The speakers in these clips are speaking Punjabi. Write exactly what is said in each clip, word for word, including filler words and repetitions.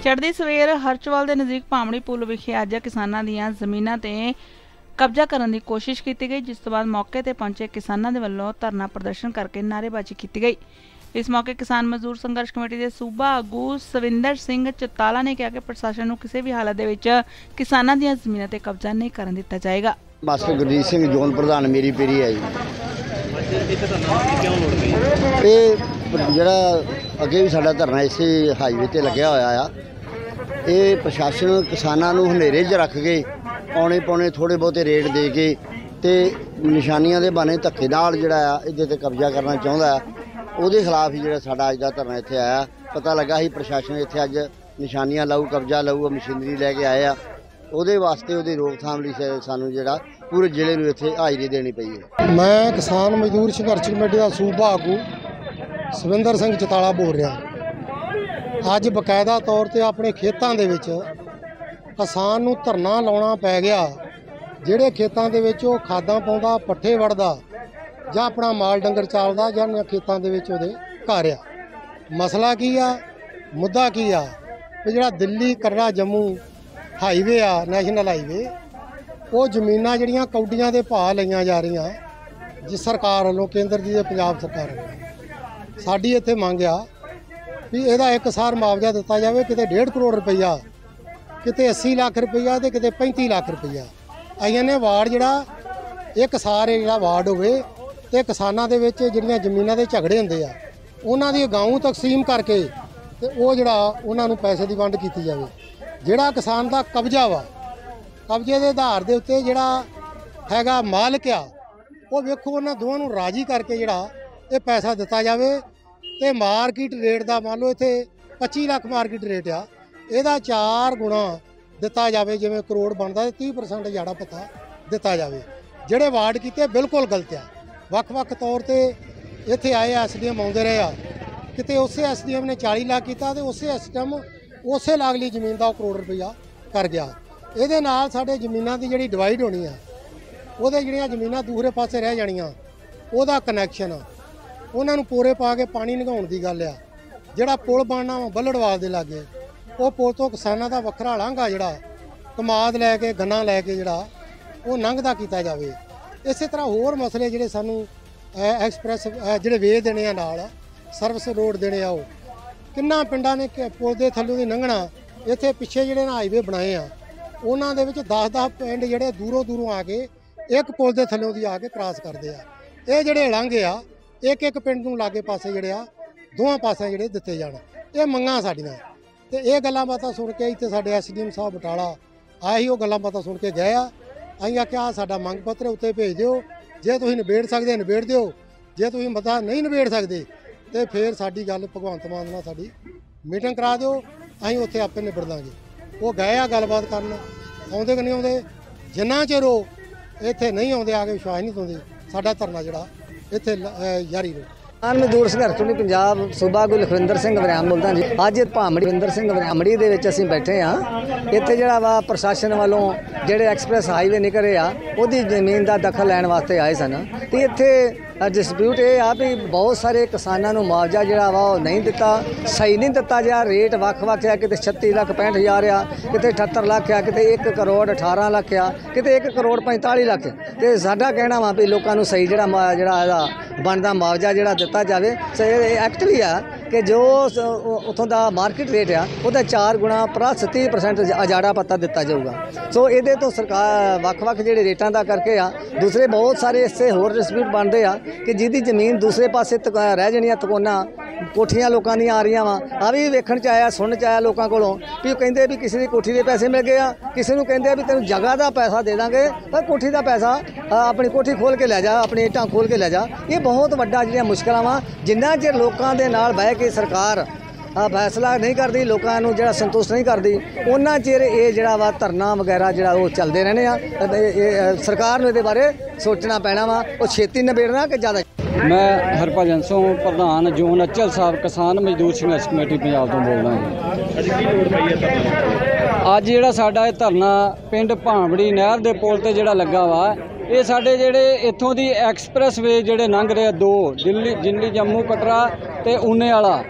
चढ़दी सवेर हरचवाल के नज़दीक भामड़ी पुल विखे अज किसानां दीयां ज़मीनां ते कब्जा करने की कोशिश की गई, जिस तो बाद मौके पर पहुंचे किसानों के वलों धरना प्रदर्शन करके नारेबाजी की गई। इस मौके किसान मजदूर संघर्ष कमेटी के सूबा आगू सविंदर सिंह चौटाला ने कहा कि प्रशासन को किसी भी हालत दे विच किसानां दीयां ज़मीनां ते कब्जा नहीं करन दिता जाएगा। मास्टर गुरजीत सिंह जोन प्रधान मेरी पेरी है जी। ਜਿਹੜਾ ਅੱਗੇ ਵੀ ਸਾਡਾ ਧਰਨਾ ਇਸੇ ਹਾਈਵੇ ਤੇ ਲੱਗਿਆ ਹੋਇਆ ਆ। ਇਹ ਪ੍ਰਸ਼ਾਸਨ ਕਿਸਾਨਾਂ ਨੂੰ ਹਨੇਰੇ 'ਚ ਰੱਖ ਕੇ ਪੌਣੇ ਪੌਣੇ ਥੋੜੇ ਬਹੁਤੇ ਰੇਟ ਦੇ ਕੇ ਤੇ ਨਿਸ਼ਾਨੀਆਂ ਦੇ ਬਹਾਨੇ ਧੱਕੇ ਨਾਲ ਜਿਹੜਾ ਆ ਇਹਦੇ ਤੇ ਕਬਜ਼ਾ ਕਰਨਾ ਚਾਹੁੰਦਾ ਆ। ਉਹਦੇ ਖਿਲਾਫ ਹੀ ਜਿਹੜਾ ਸਾਡਾ ਅੱਜ ਦਾ ਧਰਨਾ ਇੱਥੇ ਆਇਆ। ਪਤਾ ਲੱਗਾ ਸੀ ਪ੍ਰਸ਼ਾਸਨ ਇੱਥੇ ਅੱਜ ਨਿਸ਼ਾਨੀਆਂ ਲਾਊ, ਕਬਜ਼ਾ ਲਾਊ, ਮਸ਼ੀਨਰੀ ਲੈ ਕੇ ਆਏ ਆ। ਉਹਦੇ ਵਾਸਤੇ ਉਹਦੀ ਰੋਕਥਾਮ ਲਈ ਸਾਨੂੰ ਜਿਹੜਾ ਪੂਰੇ ਜ਼ਿਲ੍ਹੇ ਨੂੰ ਇੱਥੇ ਹਾਜ਼ਰੀ ਦੇਣੀ ਪਈ ਹੈ। ਮੈਂ ਕਿਸਾਨ ਮਜ਼ਦੂਰ ਸੰਘਰਸ਼ ਕਮੇਟੀ ਦਾ ਸੂਬਾ ਆਗੂ ਸਵਿੰਦਰ ਸਿੰਘ ਚੌਟਾਲਾ बोल रहा। अज बकायदा तौर पर अपने खेतों के किसान नूं धरना लाउणा पै गया। जिहड़े खेतों के खादां पाउंदा, पट्ठे वढ़दा जां अपना माल डंगर चालदा जां खेतों के उहदे घर आ। मसला की आ, मुद्दा की आ कि जिहड़ा दिल्ली कटरा जम्मू हाईवे आ, नैशनल हाईवे, वो जमीनां जिहड़ियां कौडियां दे भाव लईआं जा रहीआं जिस सरकार वालों, केंद्र की पंजाब सरकार वालों। साडी इत्थे मंग आ भी इहदा एक सार मुआवजा दिता जाए, किते डेढ़ करोड़ रुपया, किते अस्सी लाख रुपया ते किते पैंती लाख रुपया। असीं ने वार्ड जिहड़ा एक सार जिहड़ा वार्ड होवे ते किसानां दे विच जिहड़ियां जमीनां दे झगड़े हुंदे आ उहनां दी गांव तकसीम करके ते ओह जिहड़ा उहनां नूं पैसे दी वंड कीती जावे। जिहड़ा किसान दा कब्जा वा, कब्जे दे आधार दे उत्ते जिहड़ा हैगा मालक आ, ओह वेखो उहनां दोवां नूं राजी करके जिहड़ा ये पैसा दिता जाए तो मार्केट रेट का मान लो इत्थे पच्ची लाख मार्केट रेट आ, इहदा चार गुणा दिता जाए जिवें करोड़ बनता है तीह परसेंट जाड़ा पता दिता जाए। जिहड़े वार्ड कीते बिल्कुल गलत आ। वक् वक् तौर पर इत्थे आए एस डी एम आउंदे रहे आ, किते उस एस डी एम ने चाली लाख किया तो उस एस डी एम उस लागली जमीन का करोड़ रुपया कर गया। इहदे नाल साडे जमीनां दी जिहड़ी डिवाइड होनी आ, उहदे जिहड़ियां जमीनां दूसरे पासे रह जाणियां, उहदा कनैक्शन उन्होंने पूरे पा के पानी नगाउण की गल आ। जिहड़ा पुल बनना बल्लड़वाल के लागे, वो पुल तो किसानों का वखरा लांघा जिहड़ा कमाद लैके गन्ना लैके जिहड़ा वो लंघदा कीता जावे। इस तरह होर मसले जिहड़े सानू एक्सप्रैस जिहड़े वे देने आ, नाल सर्विस रोड देने आओ, किन्ना पिंडां ने पुल के थल्लों दी लंघना। इत्थे पिछे जिहड़े हाईवे बनाए आ उन्हां दे विच दस दस पिंड जिहड़े दूरों दूरों आके एक पुल के थल्लों दी आके क्रॉस करदे आ। ये जिहड़े लांघे आ एक एक पिंड नूं लागे पासे जिहड़े आ दोवां पासे जिहड़े दित्ते जाण, ये मंगां साडीआं। ते ये गल्लां बातां सुण के इत्थे साडे एस डी एम साहब बटाला आए ही, वो गल्लां बातां सुण के गए आ। असीं आख्या साडा मंग पत्र उत्ते भेज दिओ, जे तुसीं निबेड़ सकदे निबेड़ दिओ, जे तुसीं मता नहीं निबेड़ सकदे ते फिर साडी गल भगवंत मान नाल साडी मीटिंग करा दिओ, असीं उत्थे आपे निबड़ दांगे। वो गए आ गलबात करन, आउंदे कि नहीं आउंदे, जिन्ना चिर ओह इत्थे नहीं आउंदे आके विश्वास नहीं दिंदे साडा धरना जिहड़ा इत्थे जारी रहे। किसान मजदूर संघर्ष कमेटी पंजाब सूबा आगू लखविंदर सिंह वरियाम बोलदा जी। अज भामड़ी लखविंदर सिंह वरियामड़ी दे विच असीं बैठे हाँ। इत्थे जिहड़ा वा प्रशासन वालों जिहड़े एक्सप्रैस हाईवे निकल रहे आ उहदी जमीन दा दखल लैण वास्ते आए सन ते इत्थे डिस्प्यूट ये आ भी बहुत सारे किसानों को मुआवजा जिहड़ा वा नहीं दिता, सही नहीं दिता जा। रेट वक् वक् आ, किते छत्ती लाख पैंठ हज़ार आ, किते अठहत्तर लाख आ, किते एक करोड़ अठारह लाख आ, किते एक करोड़ पैंताली लाख। तो साडा कहना वा भी लोगों को सही जिहड़ा जिहड़ा इहदा बनदा मुआवजा जिहड़ा दिता जावे। एक्ट भी आ कि जो उतों का मार्केट रेट आ उहदा चार गुणा प्लस तीह परसेंट अजाड़ा पत्ता दिता जाऊगा। सो ये तो सरकार वक् वक् जिहड़े रेटां दा करके आ। दूसरे बहुत सारे इससे होर डिस्प्यूट बनते आ कि जिहदी जमीन दूसरे पासे रह जानियां तकोना कोठियां लोगों दी आ रही वा। आ भी वेखण च आया सुन च आया लोगों कोलों भी कहिंदे भी किसी की कोठी के पैसे मिल गए आ, किसी नूं कहिंदे भी तेनों जगह का पैसा दे देंगे पर कोठी का पैसा अपनी कोठी खोल के लै जा, अपनी ईटां खोल के लै जा। ये बहुत वड्डा जिहड़ियां मुश्किलां वा। जिन्ना चिर लोगों के नाल बह के सरकार फैसला नहीं करती, लोगों को जो संतुष्ट नहीं करती, उन्ना चिर ये जरा वा धरना वगैरह जरा वो चलते रहने आ। सरकार ने ये बारे सोचना पैना वा, वो छेती निबेड़ना कि ज़्यादा। मैं हरभजन सिंह प्रधान जोन अचल साहब किसान मजदूर संघर्ष कमेटी पंजाब तो बोल रहा हूँ। अज जिहड़ा साडा धरना पिंड भामड़ी नहर के पुल ते जिहड़ा लगा वा, ये साडे जिहड़े इत्थों दी एक्सप्रैस वे जिहड़े लंघ रहे दो दिल्ली दिल्ली जम्मू कटरा ते ऊने वाला,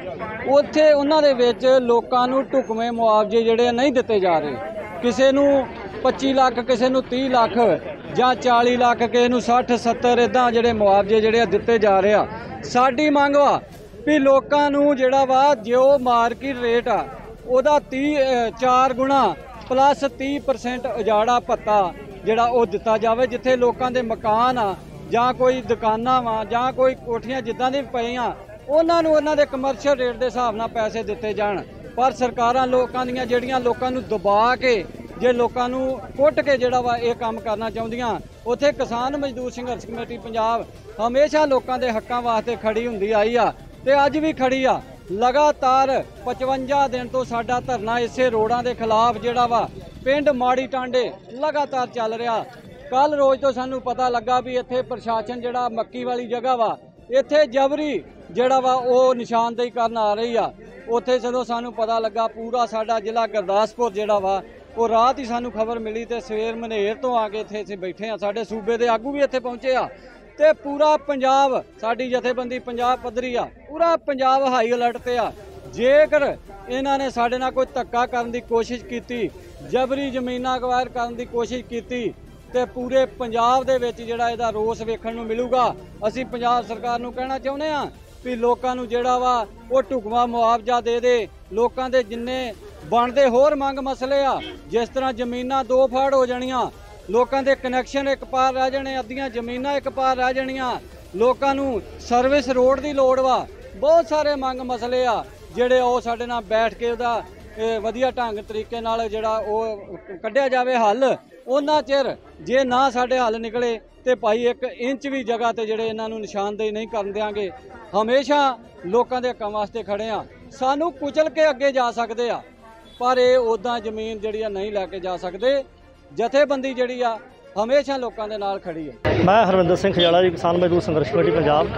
ਉੱਥੇ ਉਹਨਾਂ ਦੇ ਵਿੱਚ ਲੋਕਾਂ ਨੂੰ ਢੁਕਵੇਂ ਮੁਆਵਜ਼ੇ ਜਿਹੜੇ ਨਹੀਂ ਦਿੱਤੇ ਜਾ ਰਹੇ। ਕਿਸੇ ਨੂੰ ਪੱਚੀ ਲੱਖ, ਕਿਸੇ ਨੂੰ ਤੀਹ ਲੱਖ ਜਾਂ ਚਾਲੀ ਲੱਖ, ਕਿਸੇ ਨੂੰ ਸੱਠ ਸੱਤਰ ਇੱਦਾਂ ਜਿਹੜੇ ਮੁਆਵਜ਼ੇ ਜਿਹੜੇ ਆ ਦਿੱਤੇ ਜਾ ਰਹੇ ਆ। ਸਾਡੀ ਮੰਗ ਵਾ ਵੀ ਲੋਕਾਂ ਨੂੰ ਜਿਹੜਾ ਵਾ ਜੋ ਮਾਰਕੀਟ ਰੇਟ ਆ ਉਹਦਾ ਤੀਹ ਚਾਰ ਗੁਣਾ ਪਲੱਸ ਤੀਹ ਪਰਸੈਂਟ ਉਜਾੜਾ ਭੱਤਾ ਜਿਹੜਾ ਉਹ ਦਿੱਤਾ ਜਾਵੇ। ਜਿੱਥੇ ਲੋਕਾਂ ਦੇ ਮਕਾਨ ਆ ਜਾਂ ਕੋਈ ਦੁਕਾਨਾਂ ਵਾ ਜਾਂ ਕੋਈ ਕੋਠੀਆਂ ਜਿੱਦਾਂ ਦੀ ਪਈਆਂ, ਉਹਨਾਂ ਨੂੰ ਉਹਨਾਂ ਦੇ ਕਮਰਸ਼ੀਅਲ ਰੇਟ ਦੇ ਹਿਸਾਬ ਨਾਲ ਪੈਸੇ ਦਿੱਤੇ ਜਾਣ। ਪਰ ਸਰਕਾਰਾਂ ਲੋਕਾਂ ਦੀਆਂ ਜਿਹੜੀਆਂ ਲੋਕਾਂ ਨੂੰ ਦਬਾ ਕੇ, ਜੇ ਲੋਕਾਂ ਨੂੰ ਕੁੱਟ ਕੇ ਜਿਹੜਾ ਵਾ ਇਹ ਕੰਮ ਕਰਨਾ ਚਾਹੁੰਦੀਆਂ, ਉੱਥੇ ਕਿਸਾਨ ਮਜ਼ਦੂਰ ਸੰਘਰਸ਼ ਕਮੇਟੀ ਪੰਜਾਬ ਹਮੇਸ਼ਾ ਲੋਕਾਂ ਦੇ ਹੱਕਾਂ ਵਾਸਤੇ ਖੜੀ ਹੁੰਦੀ ਆਈ ਆ ਤੇ ਅੱਜ ਵੀ ਖੜੀ ਆ। ਲਗਾਤਾਰ ਪਚਵੰਜਾ ਦਿਨ ਤੋਂ ਸਾਡਾ ਧਰਨਾ ਇਸੇ ਰੋਡਾਂ ਦੇ ਖਿਲਾਫ ਜਿਹੜਾ ਵਾ ਪਿੰਡ ਮਾੜੀ ਟਾਂਡੇ ਲਗਾਤਾਰ ਚੱਲ ਰਿਹਾ। ਕੱਲ ਰੋਜ਼ ਤੋਂ ਸਾਨੂੰ ਪਤਾ ਲੱਗਾ ਵੀ ਇੱਥੇ ਪ੍ਰਸ਼ਾਸਨ ਜਿਹੜਾ ਮੱਕੀ ਵਾਲੀ ਜਗ੍ਹਾ ਵਾ ਇੱਥੇ ਜਬਰੀ ਜਿਹੜਾ ਵਾ ਉਹ ਨਿਸ਼ਾਨਦੇਹੀ ਕਰਨ ਆ ਰਹੀ ਆ। ਉੱਥੇ ਜਦੋਂ ਸਾਨੂੰ ਪਤਾ ਲੱਗਾ, ਪੂਰਾ ਸਾਡਾ ਜ਼ਿਲ੍ਹਾ ਗੁਰਦਾਸਪੁਰ ਜਿਹੜਾ ਵਾ ਉਹ ਰਾਤ ਹੀ ਸਾਨੂੰ ਖਬਰ ਮਿਲੀ ਤੇ ਸਵੇਰ ਮਨੇਰ ਤੋਂ ਆ ਕੇ ਇੱਥੇ ਅਸੀਂ ਬੈਠੇ ਆ। ਸਾਡੇ ਸੂਬੇ ਦੇ ਆਗੂ ਵੀ ਇੱਥੇ ਪਹੁੰਚੇ ਆ ਤੇ ਪੂਰਾ ਪੰਜਾਬ, ਸਾਡੀ ਜਥੇਬੰਦੀ ਪੰਜਾਬ ਪੱਧਰੀ ਆ, ਪੂਰਾ ਪੰਜਾਬ ਹਾਈ ਅਲਰਟ ਤੇ ਆ। ਜੇਕਰ ਇਹਨਾਂ ਨੇ ਸਾਡੇ ਨਾਲ ਕੋਈ ਧੱਕਾ ਕਰਨ ਦੀ ਕੋਸ਼ਿਸ਼ ਕੀਤੀ, ਜਬਰੀ ਜ਼ਮੀਨਾਂ ਅਕਵਾਇਰ ਕਰਨ ਦੀ ਕੋਸ਼ਿਸ਼ ਕੀਤੀ ਤੇ ਪੂਰੇ ਪੰਜਾਬ ਦੇ ਵਿੱਚ ਜਿਹੜਾ ਇਹਦਾ ਰੋਸ ਵੇਖਣ ਨੂੰ ਮਿਲੂਗਾ। ਅਸੀਂ ਪੰਜਾਬ ਸਰਕਾਰ ਨੂੰ ਕਹਿਣਾ ਚਾਹੁੰਦੇ ਆ ਵੀ ਲੋਕਾਂ ਨੂੰ ਜਿਹੜਾ ਵਾ ਉਹ ਢੁਕਵਾਂ ਮੁਆਵਜ਼ਾ ਦੇ ਦੇ। ਲੋਕਾਂ ਦੇ ਜਿੰਨੇ ਬਣਦੇ ਹੋਰ ਮੰਗ ਮਸਲੇ ਆ, ਜਿਸ ਤਰ੍ਹਾਂ ਜ਼ਮੀਨਾਂ ਦੋ ਫਾੜ ਹੋ ਜਾਣੀਆਂ, ਲੋਕਾਂ ਦੇ ਕਨੈਕਸ਼ਨ ਇੱਕ ਪਾਰ ਰਹਿ ਜਾਣੇ, ਅੱਧੀਆਂ ਜ਼ਮੀਨਾਂ ਇੱਕ ਪਾਰ ਰਹਿ ਜਾਣੀਆਂ, ਲੋਕਾਂ ਨੂੰ ਸਰਵਿਸ ਰੋਡ ਦੀ ਲੋੜ ਵਾ, ਬਹੁਤ ਸਾਰੇ ਮੰਗ ਮਸਲੇ ਆ ਜਿਹੜੇ ਉਹ ਸਾਡੇ ਨਾਲ ਬੈਠ ਕੇ ਉਹਦਾ ਵਧੀਆ ਢੰਗ ਤਰੀਕੇ ਨਾਲ ਜਿਹੜਾ ਉਹ ਕੱਢਿਆ ਜਾਵੇ ਹੱਲ। ਉਹਨਾਂ ਚਿਰ ਜੇ ਨਾ ਸਾਡੇ ਹੱਲ ਨਿਕਲੇ ਤੇ ਭਾਈ ਇੱਕ ਇੰਚ ਵੀ ਜਗ੍ਹਾ ਤੇ ਜਿਹੜੇ ਇਹਨਾਂ ਨੂੰ ਨਿਸ਼ਾਨਦੇਹੀ ਨਹੀਂ ਕਰਨ ਦਿਆਂਗੇ। ਹਮੇਸ਼ਾ ਲੋਕਾਂ ਦੇ ਹੱਕਾਂ ਵਾਸਤੇ ਖੜੇ ਆ। ਸਾਨੂੰ ਕੁਚਲ ਕੇ ਅੱਗੇ ਜਾ ਸਕਦੇ ਆ ਪਰ ਇਹ ਉੱਦਾਂ ਜ਼ਮੀਨ ਜਿਹੜੀ ਆ ਨਹੀਂ ਲੈ ਕੇ ਜਾ ਸਕਦੇ। ਜਥੇਬੰਦੀ ਜਿਹੜੀ ਆ ਹਮੇਸ਼ਾ ਲੋਕਾਂ ਦੇ ਨਾਲ ਖੜੀ ਹੈ। ਮੈਂ ਹਰਵਿੰਦਰ ਸਿੰਘ ਖਜਾਲਾ ਜੀ, ਕਿਸਾਨ ਮਜ਼ਦੂਰ ਸੰਘਰਸ਼ ਕਮੇਟੀ ਪੰਜਾਬ।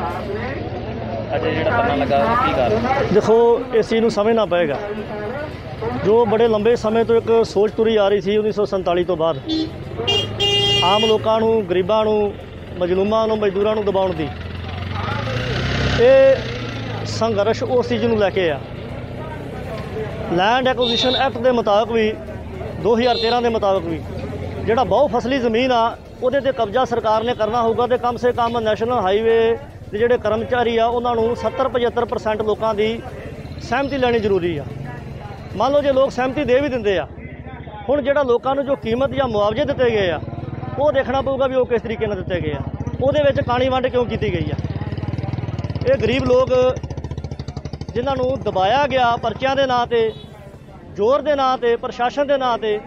ਅੱਜ ਜਿਹੜਾ ਧਰਨਾ ਲੱਗਾ ਕੀ ਕਾਰਨ? ਦੇਖੋ, ਇਸ ਚੀਜ਼ ਨੂੰ ਸਮਝਣਾ ਪਏਗਾ ਜੋ ਬੜੇ ਲੰਬੇ ਸਮੇਂ ਤੋਂ ਇੱਕ ਸੋਚ ਤੁਰੀ ਆ ਰਹੀ ਸੀ ਉੱਨੀ ਸੌ ਸੰਤਾਲੀ ਤੋਂ ਬਾਅਦ, ਆਮ ਲੋਕਾਂ ਨੂੰ, ਗਰੀਬਾਂ ਨੂੰ, ਮਜ਼ਲੂਮਾਂ ਨੂੰ, ਮਜ਼ਦੂਰਾਂ ਨੂੰ ਦਬਾਉਣ ਦੀ। ਇਹ ਸੰਘਰਸ਼ ਉਸ ਚੀਜ਼ ਨੂੰ ਲੈ ਕੇ ਆ। ਲੈਂਡ ਐਕੁਜ਼ੀਸ਼ਨ ਐਕਟ ਦੇ ਮੁਤਾਬਕ ਵੀ, ਦੋ ਹਜ਼ਾਰ ਤੇਰ੍ਹਾਂ ਦੇ ਮੁਤਾਬਕ ਵੀ, ਜਿਹੜਾ ਬਹੁ ਫਸਲੀ ਜ਼ਮੀਨ ਆ ਉਹਦੇ 'ਤੇ ਕਬਜ਼ਾ ਸਰਕਾਰ ਨੇ ਕਰਨਾ ਹੋਊਗਾ ਤੇ ਕਮ ਸੇ ਕਮ ਨੈਸ਼ਨਲ ਹਾਈਵੇ ਦੇ ਜਿਹੜੇ ਕਰਮਚਾਰੀ ਆ ਉਹਨਾਂ ਨੂੰ ਸੱਤਰ ਪਝੱਤਰ ਪਰਸੈਂਟ ਲੋਕਾਂ ਦੀ ਸਹਿਮਤੀ ਲੈਣੀ ਜ਼ਰੂਰੀ ਆ। ਮੰਨ ਲਓ ਜੇ ਲੋਕ ਸਹਿਮਤੀ ਦੇ ਵੀ ਦਿੰਦੇ ਆ, ਹੁਣ ਜਿਹੜਾ ਲੋਕਾਂ ਨੂੰ ਜੋ ਕੀਮਤ ਜਾਂ ਮੁਆਵਜ਼ੇ ਦਿੱਤੇ ਗਏ ਆ ਉਹ ਦੇਖਣਾ ਪਊਗਾ ਵੀ ਉਹ ਕਿਸ ਤਰੀਕੇ ਨਾਲ ਦਿੱਤੇ ਗਏ ਆ, ਉਹਦੇ ਵਿੱਚ ਕਾਣੀ ਵੰਡ ਕਿਉਂ ਕੀਤੀ ਗਈ ਆ। ਇਹ ਗਰੀਬ ਲੋਕ ਜਿਨ੍ਹਾਂ ਨੂੰ ਦਬਾਇਆ ਗਿਆ ਪਰਚਿਆਂ ਦੇ ਨਾਂ 'ਤੇ, ਜ਼ੋਰ ਦੇ ਨਾਂ 'ਤੇ, ਪ੍ਰਸ਼ਾਸਨ ਦੇ ਨਾਂ 'ਤੇ,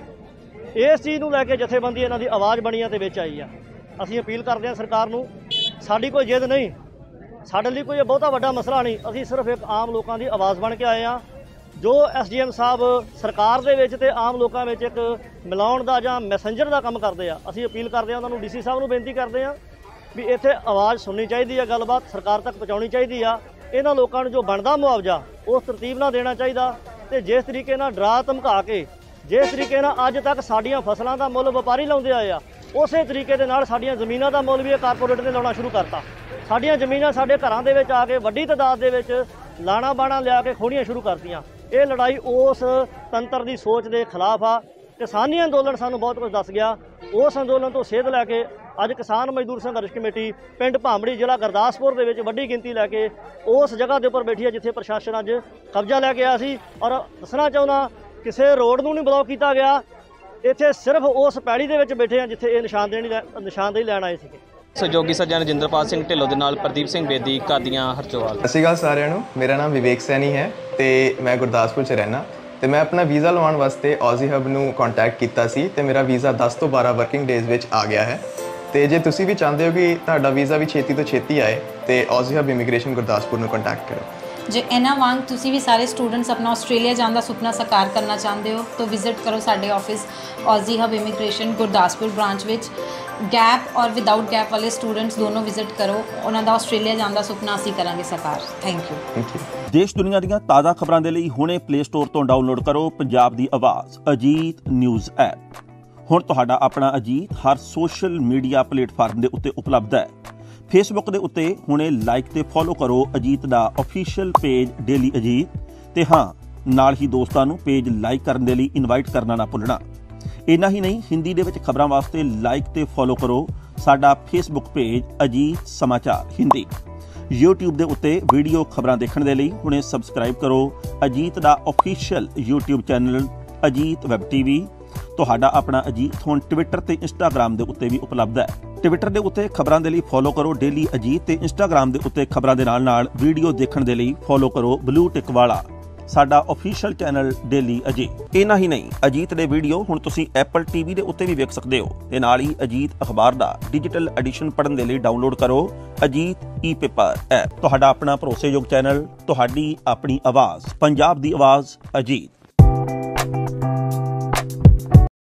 ਇਸ ਚੀਜ਼ ਨੂੰ ਲੈ ਕੇ ਜਥੇਬੰਦੀ ਇਹਨਾਂ ਦੀ ਆਵਾਜ਼ ਬਣੀ ਆ ਤੇ ਵਿੱਚ ਆਈ ਆ। ਅਸੀਂ ਅਪੀਲ ਕਰਦੇ ਹਾਂ ਸਰਕਾਰ ਨੂੰ, ਸਾਡੀ ਕੋਈ ਜਿੱਦ ਨਹੀਂ, ਸਾਡੇ ਲਈ ਕੋਈ ਬਹੁਤਾ ਵੱਡਾ ਮਸਲਾ ਨਹੀਂ, ਅਸੀਂ ਸਿਰਫ ਇੱਕ ਆਮ ਲੋਕਾਂ ਦੀ ਆਵਾਜ਼ ਬਣ ਕੇ ਆਏ ਹਾਂ। ਜੋ ਐਸ ਡੀ ਐਮ ਸਾਹਿਬ ਸਰਕਾਰ ਦੇ ਵਿੱਚ ਤੇ ਆਮ ਲੋਕਾਂ ਵਿੱਚ ਇੱਕ ਮਿਲਾਉਣ ਦਾ ਜਾਂ ਮੈਸੇਂਜਰ ਦਾ ਕੰਮ ਕਰਦੇ ਆ, ਅਸੀਂ ਅਪੀਲ ਕਰਦੇ ਹਾਂ ਉਹਨਾਂ ਨੂੰ, ਡੀ ਸੀ ਸਾਹਿਬ ਨੂੰ ਬੇਨਤੀ ਕਰਦੇ ਹਾਂ ਵੀ ਇੱਥੇ ਆਵਾਜ਼ ਸੁਣਨੀ ਚਾਹੀਦੀ ਆ, ਗੱਲਬਾਤ ਸਰਕਾਰ ਤੱਕ ਪਹੁੰਚਾਉਣੀ ਚਾਹੀਦੀ ਆ। ਇਹਨਾਂ ਲੋਕਾਂ ਨੂੰ ਜੋ ਬਣਦਾ ਮੁਆਵਜ਼ਾ ਉਸ ਤਰਤੀਬ ਨਾਲ ਦੇਣਾ ਚਾਹੀਦਾ ਤੇ ਜਿਸ ਤਰੀਕੇ ਨਾਲ ਡਰਾ ਧਮਕਾ ਕੇ, ਜਿਸ ਤਰੀਕੇ ਨਾਲ ਅੱਜ ਤੱਕ ਸਾਡੀਆਂ ਫਸਲਾਂ ਦਾ ਮੁੱਲ ਵਪਾਰੀ ਲਾਉਂਦੇ ਆਏ ਆ, ਉਸੇ ਤਰੀਕੇ ਦੇ ਨਾਲ ਸਾਡੀਆਂ ਜ਼ਮੀਨਾਂ ਦਾ ਮੁੱਲ ਵੀ ਇਹ ਕਾਰਪੋਰੇਟ ਨੇ ਲਾਉਣਾ ਸ਼ੁਰੂ ਕਰਤਾ। ਸਾਡੀਆਂ ਜ਼ਮੀਨਾਂ ਸਾਡੇ ਘਰਾਂ ਦੇ ਵਿੱਚ ਆ ਕੇ ਵੱਡੀ ਤਾਦਾਦ ਦੇ ਵਿੱਚ ਲਾਣਾ ਬਾਣਾ ਲਿਆ ਕੇ ਖੋਹਣੀਆਂ ਸ਼ੁਰੂ ਕਰਤੀਆਂ। ਇਹ ਲੜਾਈ ਉਸ ਤੰਤਰ ਦੀ ਸੋਚ ਦੇ ਖਿਲਾਫ ਆ। ਕਿਸਾਨੀ ਅੰਦੋਲਨ ਸਾਨੂੰ ਬਹੁਤ ਕੁਝ ਦੱਸ ਗਿਆ। ਉਸ ਅੰਦੋਲਨ ਤੋਂ ਸੇਧ ਲੈ ਕੇ ਅੱਜ ਕਿਸਾਨ ਮਜ਼ਦੂਰ ਸੰਘਰਸ਼ ਕਮੇਟੀ ਪਿੰਡ ਭਾਂਬੜੀ ਜ਼ਿਲ੍ਹਾ ਗੁਰਦਾਸਪੁਰ ਦੇ ਵਿੱਚ ਵੱਡੀ ਗਿਣਤੀ ਲੈ ਕੇ ਉਸ ਜਗ੍ਹਾ ਦੇ ਉੱਪਰ ਬੈਠੀ ਹੈ ਜਿੱਥੇ ਪ੍ਰਸ਼ਾਸਨ ਅੱਜ ਕਬਜ਼ਾ ਲੈ ਕੇ ਆਇਆ ਸੀ। ਔਰ ਦੱਸਣਾ ਚਾਹੁੰਦਾ, ਕਿਸੇ ਰੋਡ ਨੂੰ ਨਹੀਂ ਬਲੌਕ ਕੀਤਾ ਗਿਆ, ਇੱਥੇ ਸਿਰਫ ਉਸ ਪੈੜੀ ਦੇ ਵਿੱਚ ਬੈਠੇ ਆ ਜਿੱਥੇ ਇਹ ਨਿਸ਼ਾਨਦੇਹੀ ਨਿਸ਼ਾਨਦੇਹੀ ਲੈਣ ਆਏ ਸੀਗੇ। ਸਹਿਯੋਗੀ ਸੱਜਣ ਰਜਿੰਦਰਪਾਲ ਸਿੰਘ ਢਿੱਲੋਂ ਦੇ ਨਾਲ ਪ੍ਰਦੀਪ ਸਿੰਘ ਬੇਦੀ, ਕਾਦੀਆਂ ਹਰਚੋਵਾਲ। ਸਤਿ ਸ਼੍ਰੀ ਅਕਾਲ ਸਾਰਿਆਂ ਨੂੰ, ਮੇਰਾ ਨਾਮ ਵਿਵੇਕ ਸੈਣੀ ਹੈ ਤੇ ਮੈਂ ਗੁਰਦਾਸਪੁਰ 'ਚ ਰਹਿਣਾ ਤੇ ਮੈਂ ਆਪਣਾ ਵੀਜ਼ਾ ਲਵਾਉਣ ਵਾਸਤੇ ਔਜ਼ੀ ਹਬ ਨੂੰ ਕੰਟੈਕਟ ਕੀਤਾ ਸੀ ਤੇ ਮੇਰਾ ਵੀਜ਼ਾ ਦਸ ਤੋਂ ਬਾਰਾਂ ਵਰਕਿੰਗ ਡੇਜ਼ ਵਿੱਚ ਆ ਗਿਆ ਹੈ। ਤੇ ਜੇ ਤੁਸੀਂ ਵੀ ਚਾਹੁੰਦੇ ਹੋ ਕਿ ਤੁਹਾਡਾ ਵੀਜ਼ਾ ਵੀ ਛੇਤੀ ਤੋਂ ਛੇਤੀ ਆਏ ਤੇ ਔਜ਼ੀ ਹਬ ਇਮੀਗ੍ਰੇਸ਼ਨ ਗੁਰਦਾਸਪੁਰ ਨੂੰ ਕੰਟੈਕਟ ਕਰੋ। ਜੇ ਇਹਨਾਂ ਵਾਂਗ ਤੁਸੀਂ ਵੀ ਸਾਰੇ ਸਟੂਡੈਂਟਸ ਆਪਣਾ ਆਸਟ੍ਰੇਲੀਆ ਜਾਣ ਦਾ ਸੁਪਨਾ ਸਾਕਾਰ ਕਰਨਾ ਚਾਹੁੰਦੇ ਹੋ ਤਾਂ ਵਿਜ਼ਿਟ ਕਰੋ ਸਾਡੇ office Aussie hub immigration Gurdaspur branch ਵਿੱਚ। ਗੈਪ ਔਰ ਵਿਦਆਊਟ ਗੈਪ ਵਾਲੇ ਸਟੂਡੈਂਟਸ ਦੋਨੋਂ ਵਿਜ਼ਿਟ ਕਰੋ, ਉਹਨਾਂ ਦਾ ਆਸਟ੍ਰੇਲੀਆ ਜਾਣ ਦਾ ਸੁਪਨਾ ਅਸੀਂ ਕਰਾਂਗੇ ਸਾਕਾਰ। Thank you. Thank you. ਦੇਸ਼ ਦੁਨੀਆ ਦੀਆਂ ਤਾਜ਼ਾ ਖਬਰਾਂ ਦੇ ਲਈ ਹੁਣੇ ਪਲੇ ਸਟੋਰ ਤੋਂ ਡਾਊਨਲੋਡ ਕਰੋ ਪੰਜਾਬ ਦੀ ਆਵਾਜ਼ ਅਜੀਤ ਨਿਊਜ਼ ਐਪ। ਹੁਣ ਤੁਹਾਡਾ ਆਪਣਾ ਅਜੀਤ ਹਰ ਸੋਸ਼ਲ ਮੀਡੀਆ ਪਲੇਟਫਾਰਮ ਦੇ ਉੱਤੇ ਉਪਲਬਧ ਹੈ। ਫੇਸਬੁੱਕ ਦੇ ਉੱਤੇ ਹੁਣੇ ਲਾਈਕ ਤੇ ਫੋਲੋ ਕਰੋ ਅਜੀਤ ਦਾ ਅਫੀਸ਼ੀਅਲ ਪੇਜ ਡੇਲੀ ਅਜੀਤ ਤੇ ਹਾਂ ਨਾਲ ਹੀ ਦੋਸਤਾਂ ਨੂੰ ਪੇਜ ਲਾਈਕ ਕਰਨ ਦੇ ਲਈ ਇਨਵਾਈਟ ਕਰਨਾ ਨਾ ਭੁੱਲਣਾ। ਇੰਨਾ ਹੀ ਨਹੀਂ, ਹਿੰਦੀ ਦੇ ਵਿੱਚ ਖਬਰਾਂ ਵਾਸਤੇ ਲਾਈਕ ਤੇ ਫੋਲੋ ਕਰੋ ਸਾਡਾ ਫੇਸਬੁੱਕ ਪੇਜ ਅਜੀਤ ਸਮਾਚਾਰ ਹਿੰਦੀ। YouTube ਦੇ ਉੱਤੇ ਵੀਡੀਓ ਖਬਰਾਂ ਦੇਖਣ ਦੇ ਲਈ ਹੁਣੇ ਸਬਸਕ੍ਰਾਈਬ ਕਰੋ ਅਜੀਤ ਦਾ official YouTube channel Ajit web TV. ਤੁਹਾਡਾ ਆਪਣਾ ਅਜੀਤ ਹੁਣ ਟਵਿੱਟਰ ਤੇ ਇੰਸਟਾਗ੍ਰਾਮ ਦੇ ਉੱਤੇ ਵੀ ਉਪਲਬਧ ਹੈ। ਟਵਿੱਟਰ ਦੇ ਉੱਤੇ ਖਬਰਾਂ ਦੇ ਲਈ ਫੋਲੋ ਕਰੋ ਡੇਲੀ ਅਜੀਤ ਤੇ ਇੰਸਟਾਗ੍ਰਾਮ ਦੇ ਉੱਤੇ ਖਬਰਾਂ ਦੇ ਨਾਲ ਨਾਲ ਵੀਡੀਓ ਦੇਖਣ ਦੇ ਲਈ ਫੋਲੋ ਕਰੋ ਬਲੂ ਟਿਕ ਵਾਲਾ ਸਾਡਾ ਆਫੀਸ਼ੀਅਲ ਚੈਨਲ ਡੇਲੀ ਅਜੀਤ। ਇੰਨਾ ਹੀ ਨਹੀਂ, ਅਜੀਤ ਦੇ ਵੀਡੀਓ ਹੁਣ ਤੁਸੀਂ ਐਪਲ ਟੀਵੀ ਦੇ ਉੱਤੇ ਵੀ ਵੇਖ ਸਕਦੇ ਹੋ ਤੇ ਨਾਲ ਹੀ ਅਜੀਤ ਅਖਬਾਰ ਦਾ ਡਿਜੀਟਲ ਐਡੀਸ਼ਨ ਪੜ੍ਹਨ ਦੇ ਲਈ ਡਾਊਨਲੋਡ ਕਰੋ ਅਜੀਤ ਈ ਪੇਪਰ ਐਪ। ਤੁਹਾਡਾ ਆਪਣਾ ਭਰੋਸੇਯੋਗ ਚੈਨਲ, ਤੁਹਾਡੀ ਆਪਣੀ ਆਵਾਜ਼, ਪੰਜਾਬ ਦੀ ਆਵਾਜ਼ ਅਜੀਤ।